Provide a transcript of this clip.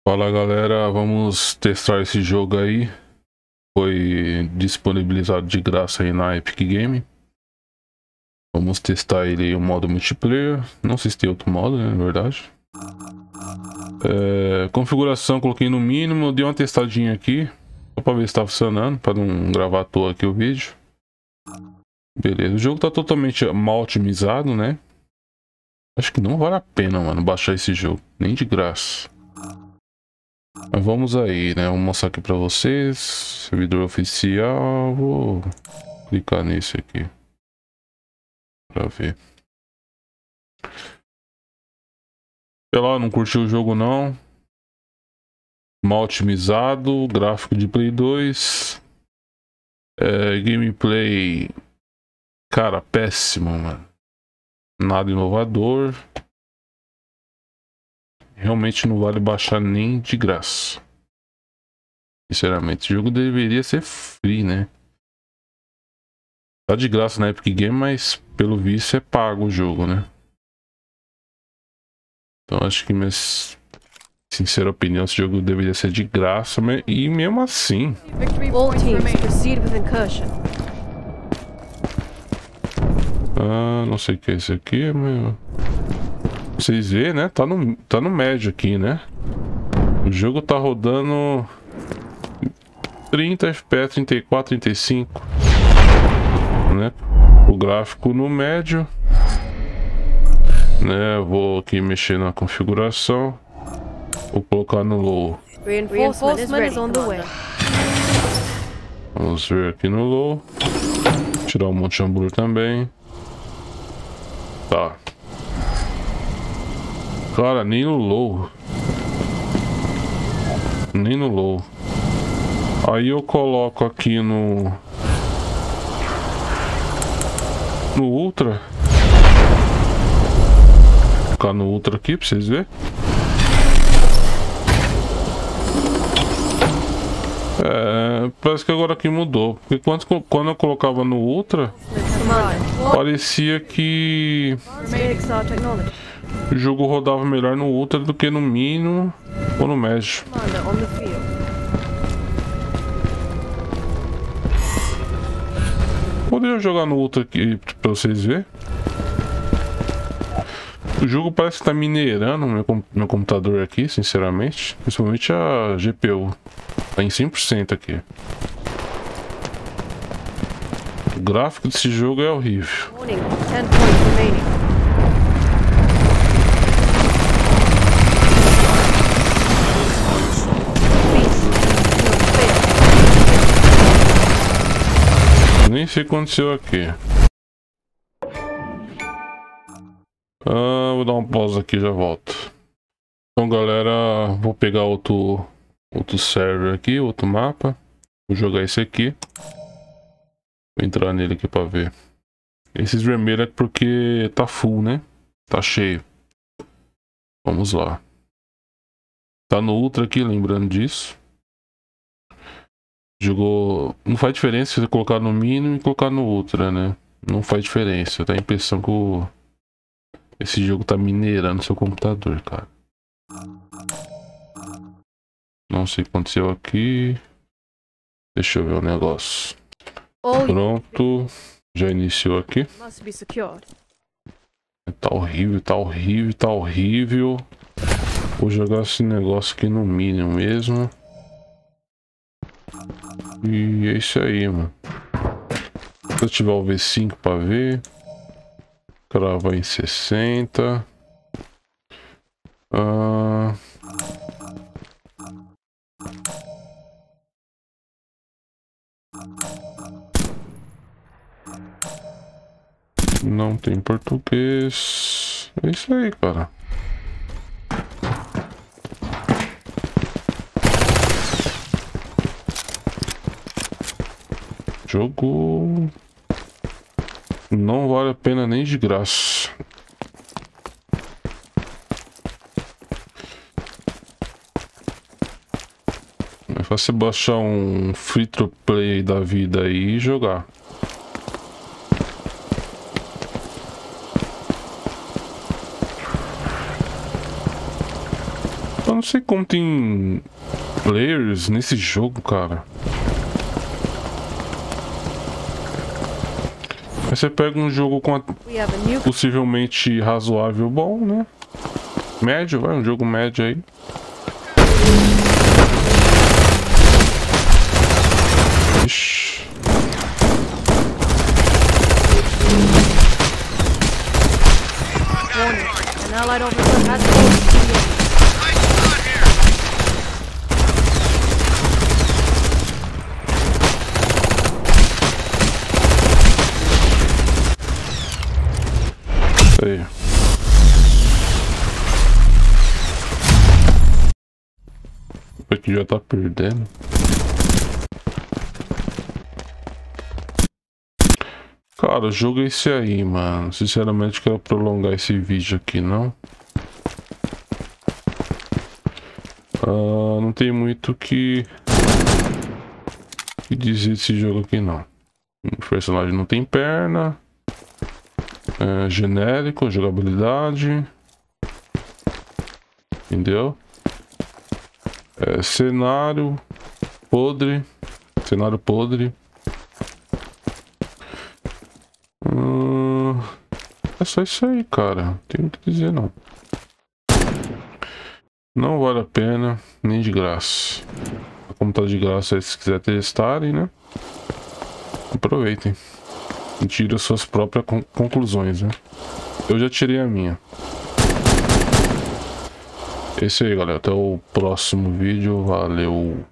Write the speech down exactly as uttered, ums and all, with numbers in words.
Fala galera, vamos testar esse jogo aí. Foi disponibilizado de graça aí na Epic Game. Vamos testar ele em um modo multiplayer. Não sei se tem outro modo, né, na verdade. É, configuração coloquei no mínimo, dei uma testadinha aqui só pra ver se tá funcionando, para não gravar à toa aqui o vídeo. Beleza, o jogo tá totalmente mal otimizado, né? Acho que não vale a pena, mano, baixar esse jogo, nem de graça. Mas vamos aí, né? Vou mostrar aqui pra vocês. Servidor oficial. Vou clicar nesse aqui pra ver. Sei lá, não curtiu o jogo não. Mal otimizado. Gráfico de Play dois. É, gameplay. Cara, péssimo, mano. Nada inovador. Realmente não vale baixar nem de graça. Sinceramente, o jogo deveria ser free, né? Tá de graça na Epic Game, mas pelo visto é pago o jogo, né? Então acho que minha sincera opinião, esse jogo deveria ser de graça, mas... e mesmo assim... All teams proceed with incursion. Ah, não sei o que é isso aqui, mas... Vocês vêem, né? Tá no, tá no médio aqui, né? O jogo tá rodando... trinta F P S, trinta e quatro, trinta e cinco, né? O gráfico no médio, né? Vou aqui mexer na configuração, vou colocar no low. Reinforcement is on the way. Vamos ver aqui no low, tirar o monte de hambúrguer também. Tá, cara, nem no low, nem no low. Aí eu coloco aqui no no Ultra. Vou colocar no Ultra aqui pra vocês verem. É, parece que agora aqui mudou. Porque quando, quando eu colocava no Ultra, parecia que o jogo rodava melhor no Ultra do que no mínimo ou no médio. Poderia jogar no Ultra aqui pra vocês verem. O jogo parece que tá minerando meu, meu computador aqui, sinceramente. Principalmente a G P U. Tá em cem por cento aqui. O gráfico desse jogo é horrível. Nem sei o que aconteceu aqui. Ah, vou dar uma pausa aqui e já volto. Então galera, vou pegar outro, outro server aqui, outro mapa. Vou jogar esse aqui. Vou entrar nele aqui pra ver. Esses vermelhos é porque tá full, né? Tá cheio. Vamos lá. Tá no Ultra aqui, lembrando disso. Jogou... Não faz diferença se você colocar no mínimo e colocar no Ultra, né? Não faz diferença. Dá a impressão que o... esse jogo tá minerando seu computador, cara. Não sei o que aconteceu aqui. Deixa eu ver o negócio. Pronto. Já iniciou aqui. Tá horrível, tá horrível, tá horrível. Vou jogar esse negócio aqui no mínimo mesmo. E é isso aí, mano. Se eu tiver o V cinco pra ver. Cravar em sessenta. Ah... Não tem português. É isso aí, cara. Jogo não vale a pena nem de graça. É fácil baixar um free to play da vida aí e jogar. só não sei como tem players nesse jogo, cara. Aí você pega um jogo com a... possivelmente razoável bom, né? Médio, vai, um jogo médio aí. Ixi. Aí. Aqui já tá perdendo. Cara, o jogo é esse aí, mano. Sinceramente, quero prolongar esse vídeo aqui, não. Ah, não tem muito o que... que dizer desse jogo aqui, não. O personagem não tem perna. É genérico, jogabilidade. Entendeu? É, cenário podre. Cenário podre. Hum, é só isso aí, cara. Não tem muito o que dizer, não. Não vale a pena, nem de graça. Como tá de graça aí, se quiser testarem, né? Aproveitem. E tirem suas próprias con conclusões, né? Eu já tirei a minha. É isso aí, galera. Até o próximo vídeo. Valeu.